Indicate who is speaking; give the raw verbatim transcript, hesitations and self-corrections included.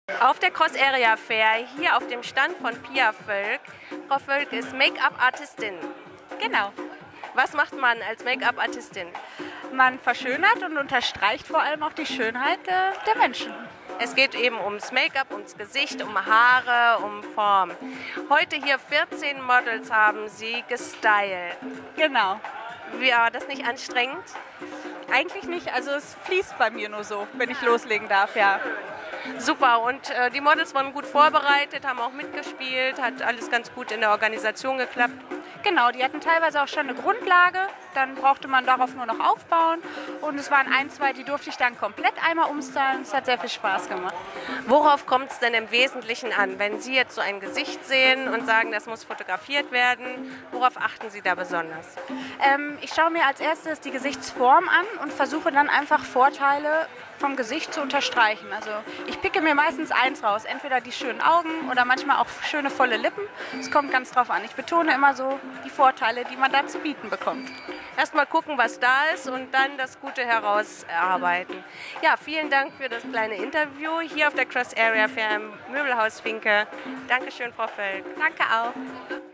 Speaker 1: Auf der Cross Area Fair, hier auf dem Stand von Pia Völk. Frau Völk ist Make-up-Artistin.
Speaker 2: Genau.
Speaker 1: Was macht man als Make-up-Artistin?
Speaker 2: Man verschönert und unterstreicht vor allem auch die Schönheit äh, der Menschen.
Speaker 1: Es geht eben ums Make-up, ums Gesicht, um Haare, um Form. Heute hier vierzehn Models haben Sie gestylt.
Speaker 2: Genau.
Speaker 1: War das nicht anstrengend?
Speaker 2: Eigentlich nicht, also es fließt bei mir nur so, wenn ich loslegen darf, ja.
Speaker 1: Super, und äh, die Models waren gut vorbereitet, haben auch mitgespielt, hat alles ganz gut in der Organisation geklappt.
Speaker 2: Genau, die hatten teilweise auch schon eine Grundlage, dann brauchte man darauf nur noch aufbauen und es waren ein, zwei, die durfte ich dann komplett einmal umstylen. Es hat sehr viel Spaß gemacht.
Speaker 1: Worauf kommt es denn im Wesentlichen an, wenn Sie jetzt so ein Gesicht sehen und sagen, das muss fotografiert werden? Worauf achten Sie da besonders?
Speaker 2: Ähm, ich schaue mir als erstes die Gesichtsform an und versuche dann einfach Vorteile vom Gesicht zu unterstreichen. Also ich picke mir meistens eins raus, entweder die schönen Augen oder manchmal auch schöne volle Lippen. Es kommt ganz drauf an. Ich betone immer so die Vorteile, die man da zu bieten bekommt.
Speaker 1: Erstmal gucken, was da ist und dann das Gute herausarbeiten. Ja, vielen Dank für das kleine Interview hier auf der Cross Area Fair im Möbelhaus Finke. Dankeschön, Frau Völk.
Speaker 2: Danke auch.